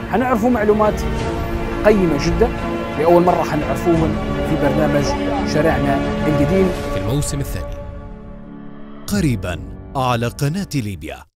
حنعرفوا معلومات قيمة جدا لأول مرة حنعرفوهم في برنامج شارعنا القديم في الموسم الثاني قريبا على قناة ليبيا.